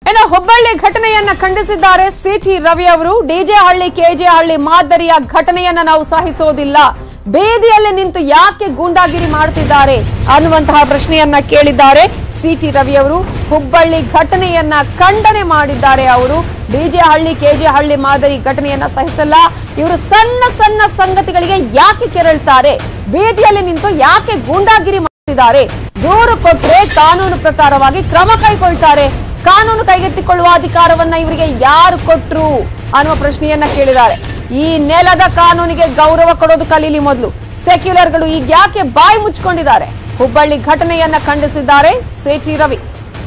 ಇನ್ನು ಹುಬ್ಬಳ್ಳಿ ಘಟನೆಯನ್ನ ಖಂಡಿಸಿದ್ದಾರೆ ಸಿಟಿ ರವಿ ಅವರು. ಡಿಜೆ ಹಳ್ಳಿ ಕೆಜೆ ಹಳ್ಳಿ ಮಾದರಿಯ ಘಟನೆಯನ್ನ ನಾವು ಸಹಿಸೋದಿಲ್ಲ, ಬೇದಿಯಲ್ಲಿ ನಿಂತು ಯಾಕೆ ಗೂಂಡಾಗಿರಿ ಮಾಡುತ್ತಿದ್ದಾರೆ ಅನ್ನುವಂತಹ ಪ್ರಶ್ನೆಯನ್ನ ಕೇಳಿದ್ದಾರೆ ಸಿಟಿ ರವಿ ಅವರು. ಹುಬ್ಬಳ್ಳಿ ಘಟನೆಯನ್ನ ಖಂಡನೆ ಮಾಡಿದ್ದಾರೆ ಅವರು. ಡಿಜೆ ಹಳ್ಳಿ ಕೆಜೆ ಹಳ್ಳಿ ಮಾದರಿ ಘಟನೆಯನ್ನ ಸಹಿಸಲ್ಲ, ಇವರು ಸಣ್ಣ ಸಣ್ಣ ಸಂಗತಿಗಳಿಗೆ ಯಾಕೆ ಕೆರಳ್ತಾರೆ, ಬೇದಿಯಲ್ಲಿ ನಿಂತು ಯಾಕೆ ಗೂಂಡಾಗಿರಿ ಮಾಡುತ್ತಿದ್ದಾರೆ, ದೂರು ಕೊಟ್ಟರೆ ಕಾನೂನು ಪ್ರಕಾರವಾಗಿ ಕ್ರಮ ಕೈಗೊಳ್ತಾರೆ, ಕಾನೂನು ಕೈಗೆತ್ತಿಕೊಳ್ಳುವ ಅಧಿಕಾರವನ್ನ ಇವರಿಗೆ ಯಾರು ಕೊಟ್ರು ಅನ್ನುವ ಪ್ರಶ್ನೆಯನ್ನ ಕೇಳಿದ್ದಾರೆ. ಈ ನೆಲದ ಕಾನೂನಿಗೆ ಗೌರವ ಕೊಡೋದು ಕಲೀಲಿ ಮೊದಲು. ಸೆಕ್ಯುಲರ್ಗಳು ಈಗ ಯಾಕೆ ಬಾಯಿ ಮುಚ್ಚಿಕೊಂಡಿದ್ದಾರೆ? ಹುಬ್ಬಳ್ಳಿ ಘಟನೆಯನ್ನ ಖಂಡಿಸಿದ್ದಾರೆ ಸಿಟಿ ರವಿ.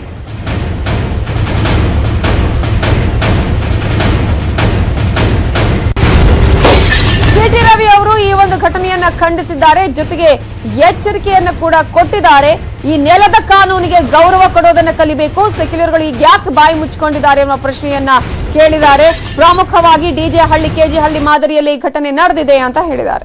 ಸಿಟಿ ರವಿ ಅವರು ಈ ಒಂದು ಘಟನೆಯನ್ನ ಖಂಡಿಸಿದ್ದಾರೆ, ಜೊತೆಗೆ ಎಚ್ಚರಿಕೆಯನ್ನು ಕೂಡ ಕೊಟ್ಟಿದ್ದಾರೆ. ಈ ನೆಲದ ಕಾನೂನಿಗೆ ಗೌರವ ಕೊಡೋದನ್ನ ಕಲಿಬೇಕು, ಸೆಕ್ಯುಲರ್ಗಳು ಈಗ ಯಾಕೆ ಬಾಯಿ ಮುಚ್ಚಿಕೊಂಡಿದ್ದಾರೆ ಅನ್ನೋ ಪ್ರಶ್ನೆಯನ್ನ ಕೇಳಿದ್ದಾರೆ. ಪ್ರಮುಖವಾಗಿ ಡಿಜೆ ಹಳ್ಳಿ ಕೆಜೆ ಹಳ್ಳಿ ಮಾದರಿಯಲ್ಲಿ ಈ ಘಟನೆ ನಡೆದಿದೆ ಅಂತ ಹೇಳಿದ್ದಾರೆ.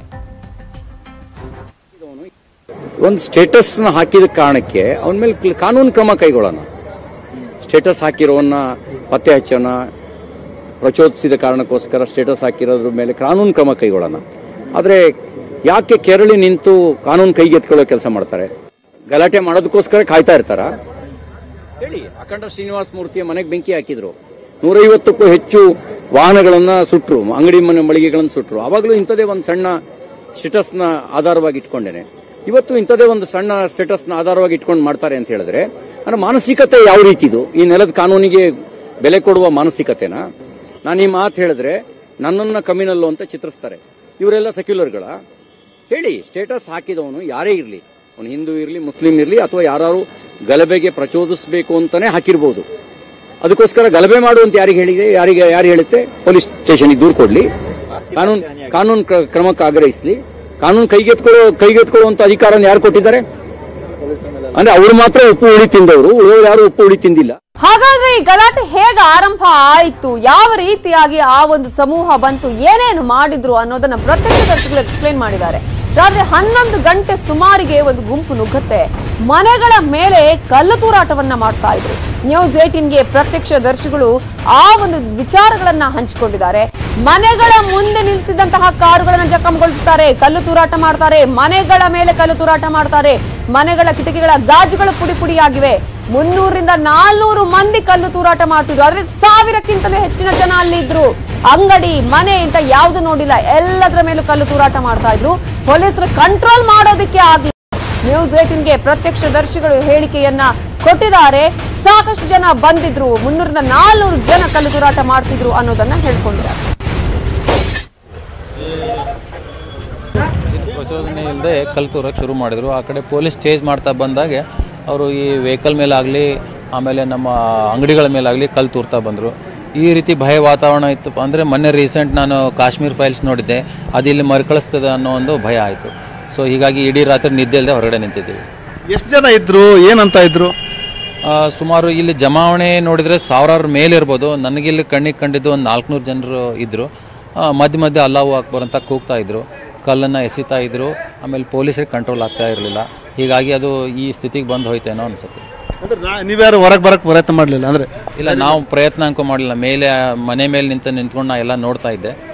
ಒಂದು ಸ್ಟೇಟಸ್ ಹಾಕಿದ ಕಾರಣಕ್ಕೆ ಅವನ ಮೇಲೆ ಕಾನೂನು ಕ್ರಮ ಕೈಗೊಳ್ಳೋಣ. ಸ್ಟೇಟಸ್ ಹಾಕಿರೋನ್ನ ಪತ್ತೆ ಹಚ್ಚೋಣ, ಪ್ರಚೋದಿಸಿದ ಕಾರಣಕ್ಕೋಸ್ಕರ ಸ್ಟೇಟಸ್ ಹಾಕಿರೋದ್ರ ಮೇಲೆ ಕಾನೂನು ಕ್ರಮ ಕೈಗೊಳ್ಳೋಣ. ಆದರೆ ಯಾಕೆ ಕೆರಳಿ ನಿಂತು ಕಾನೂನು ಕೈಗೆತ್ಕೊಳ್ಳೋ ಕೆಲಸ ಮಾಡ್ತಾರೆ? ಗಲಾಟೆ ಮಾಡೋದಕ್ಕೋಸ್ಕರ ಕಾಯ್ತಾ ಇರ್ತಾರ? ಹೇಳಿ. ಅಖಂಡ ಶ್ರೀನಿವಾಸ ಮೂರ್ತಿಯ ಮನೆಗೆ ಬೆಂಕಿ ಹಾಕಿದ್ರು, 150ಕ್ಕೂ ಹೆಚ್ಚು ವಾಹನಗಳನ್ನ ಸುಟ್ರು, ಅಂಗಡಿ ಮಳಿಗೆಗಳನ್ನು ಸುಟ್ರು. ಅವಾಗಲೂ ಇಂಥದೇ ಒಂದು ಸಣ್ಣ ಸ್ಟೇಟಸ್ನ ಆಧಾರವಾಗಿ ಇಟ್ಕೊಂಡೇನೆ. ಇವತ್ತು ಇಂಥದೇ ಒಂದು ಸಣ್ಣ ಸ್ಟೇಟಸ್ನ ಆಧಾರವಾಗಿ ಇಟ್ಕೊಂಡು ಮಾಡ್ತಾರೆ ಅಂತ ಹೇಳಿದ್ರೆ ಅಂದ್ರೆ ಮಾನಸಿಕತೆ ಯಾವ ರೀತಿದು? ಈ ನೆಲದ ಕಾನೂನಿಗೆ ಬೆಲೆ ಕೊಡುವ ಮಾನಸಿಕತೆನಾ? ನಾನು ಈ ಮಾತು ಹೇಳಿದ್ರೆ ನನ್ನನ್ನ ಕಮ್ಯುನಲ್ಲು ಅಂತ ಚಿತ್ರಿಸ್ತಾರೆ. ಇವರೆಲ್ಲ ಸೆಕ್ಯುಲರ್ಗಳ? ಹೇಳಿ. ಸ್ಟೇಟಸ್ ಹಾಕಿದವನು ಯಾರೇ ಇರಲಿ, ಅವನು ಹಿಂದೂ ಇರಲಿ, ಮುಸ್ಲಿಂ ಇರಲಿ, ಅಥವಾ ಯಾರು ಗಲಭೆಗೆ ಪ್ರಚೋದಿಸಬೇಕು ಅಂತಾನೆ ಹಾಕಿರ್ಬೋದು. ಅದಕ್ಕೋಸ್ಕರ ಗಲಭೆ ಮಾಡುವಂತ ಯಾರಿಗೆ ಹೇಳಿದೆ? ಯಾರು ಹೇಳುತ್ತೆ? ಪೊಲೀಸ್ ಸ್ಟೇಷನ್ಗೆ ದೂರು ಕೊಡ್ಲಿ, ಕಾನೂನು ಕ್ರಮಕ್ಕೆ ಆಗ್ರಹಿಸಲಿ. ಕಾನೂನು ಕೈಗೆತ್ಕೊಳ್ಳುವಂತ ಅಧಿಕಾರನ ಯಾರು ಕೊಟ್ಟಿದ್ದಾರೆ? ಅಂದ್ರೆ ಅವ್ರು ಮಾತ್ರ ಉಪ್ಪು ಹುಳಿ ತಿಂದವರು, ಉಳಿದವರು ಯಾರು ಉಪ್ಪು ಹುಳಿ ತಿಂದಿಲ್ಲ. ಹಾಗಾದ್ರೆ ಈ ಗಲಾಟೆ ಹೇಗೆ ಆರಂಭ ಆಯ್ತು, ಯಾವ ರೀತಿಯಾಗಿ ಆ ಒಂದು ಸಮೂಹ ಬಂತು, ಏನೇನು ಮಾಡಿದ್ರು ಅನ್ನೋದನ್ನ ಪ್ರತ್ಯಕ್ಷದರ್ಶಿಗಳು ಎಕ್ಸ್ಪ್ಲೇನ್ ಮಾಡಿದ್ದಾರೆ. ರಾತ್ರಿ 11 ಗಂಟೆ ಸುಮಾರಿಗೆ ಒಂದು ಗುಂಪು ನುಗ್ಗುತ್ತೆ, ಮನೆಗಳ ಮೇಲೆ ಕಲ್ಲು ತೂರಾಟವನ್ನ ಮಾಡ್ತಾ ಇದ್ರು. ನ್ಯೂಸ್ 18ಗೆ ಪ್ರತ್ಯಕ್ಷದರ್ಶಿಗಳು ಆ ಒಂದು ವಿಚಾರಗಳನ್ನ ಹಂಚಿಕೊಂಡಿದ್ದಾರೆ. ಮನೆಗಳ ಮುಂದೆ ನಿಲ್ಲಿಸಿದಂತಹ ಕಾರುಗಳನ್ನ ಜಖಂಗೊಳಿಸುತ್ತಾರೆ, ಕಲ್ಲು ತೂರಾಟ ಮಾಡ್ತಾರೆ, ಮನೆಗಳ ಮೇಲೆ ಕಲ್ಲು ತೂರಾಟ ಮಾಡ್ತಾರೆ, ಮನೆಗಳ ಕಿಟಕಿಗಳ ಗಾಜುಗಳು ಪುಡಿ ಪುಡಿಯಾಗಿವೆ. 300ರಿಂದ 400 ಮಂದಿ ಕಲ್ಲು ತೂರಾಟ ಮಾಡ್ತಿದ್ರು. ಆದ್ರೆ 1000ಕ್ಕಿಂತಲೂ ಹೆಚ್ಚಿನ ಜನ ಅಲ್ಲಿ ಇದ್ರು. ಅಂಗಡಿ ಮನೆ ಅಂತ ಯಾವ್ದು ನೋಡಿಲ್ಲ, ಎಲ್ಲದರ ಮೇಲೂ ಕಲ್ಲು ತೂರಾಟ ಮಾಡ್ತಾ ಇದ್ರು. ಪೊಲೀಸರು ಕಂಟ್ರೋಲ್ ಮಾಡೋದಕ್ಕೆ ಆಗ್ಲಿಲ್ಲ. ನ್ಯೂಸ್ 18ಗೆ ಪ್ರತ್ಯಕ್ಷದರ್ಶಿಗಳು ಹೇಳಿಕೆಯನ್ನ ಕೊಟ್ಟಿದ್ದಾರೆ. ಸಾಕಷ್ಟು ಜನ ಬಂದಿದ್ರು, 300ರಿಂದ 400 ಜನ ಕಲ್ಲು ತೂರಾಟ ಮಾಡ್ತಿದ್ರು ಅನ್ನೋದನ್ನ ಹೇಳ್ಕೊಂಡಿದ್ದಾರೆ. ಪ್ರಚೋದನೆ ಇಲ್ಲದೆ ಕಲ್ಲು ತೂರಕ್ಕೆ ಶುರು ಮಾಡಿದ್ರು. ಆ ಕಡೆ ಪೊಲೀಸ್ ಚೇಂಜ್ ಮಾಡ್ತಾ ಬಂದಾಗೆ ಅವರು ಈ ವೆಹಿಕಲ್ ಮೇಲಾಗಲಿ, ಆಮೇಲೆ ನಮ್ಮ ಅಂಗಡಿಗಳ ಮೇಲಾಗಲಿ ಕಲ್ಲು ತೂರ್ತಾ ಬಂದರು. ಈ ರೀತಿ ಭಯ ವಾತಾವರಣ ಇತ್ತು. ಅಂದರೆ ಮೊನ್ನೆ ರೀಸೆಂಟ್ ನಾನು ಕಾಶ್ಮೀರ್ ಫೈಲ್ಸ್ ನೋಡಿದ್ದೆ, ಅದು ಇಲ್ಲಿ ಮರುಕಳಿಸ್ತದೆ ಅನ್ನೋ ಒಂದು ಭಯ ಆಯಿತು. ಸೊ ಹೀಗಾಗಿ ಇಡೀ ರಾತ್ರಿ ನಿದ್ದೆ ಇಲ್ಲದೆ ಹೊರಗಡೆ ನಿಂತಿದ್ದೀವಿ. ಎಷ್ಟು ಜನ ಇದ್ರು, ಏನಂತ ಇದ್ರು? ಸುಮಾರು ಇಲ್ಲಿ ಜಮಾವಣೆ ನೋಡಿದರೆ 1000 ಮೇಲೆ ಇರ್ಬೋದು. ನನಗಿಲ್ಲಿ ಕಣ್ಣಿಗೆ ಕಂಡಿದ್ದು ಒಂದು 400 ಜನರು ಇದ್ದರು. ಮಧ್ಯೆ ಅಲ್ಲಾಹು ಅಕ್ಬರ್ ಅಂತ ಕೂಗ್ತಾ ಇದ್ರು, ಕಲ್ಲನ್ನು ಎಸಿತಾ ಇದ್ರು. ಆಮೇಲೆ ಪೊಲೀಸರಿಗೆ ಕಂಟ್ರೋಲ್ ಆಗ್ತಾ ಇರಲಿಲ್ಲ. ಹೀಗಾಗಿ ಅದು ಈ ಸ್ಥಿತಿಗೆ ಬಂದು ಹೋಯ್ತೇನೋ ಅನ್ಸುತ್ತೆ. ನೀವ್ಯಾರು ಹೊರಗೆ ಬರೋಕ್ಕೆ ಪ್ರಯತ್ನ ಮಾಡಲಿಲ್ಲ? ಅಂದರೆ ಇಲ್ಲ, ನಾವು ಪ್ರಯತ್ನ ಅಂಕೂ ಮಾಡಲಿಲ್ಲ. ಮನೆ ಮೇಲೆ ನಿಂತ್ಕೊಂಡು ನಾ ಎಲ್ಲ ನೋಡ್ತಾ ಇದ್ದೆ.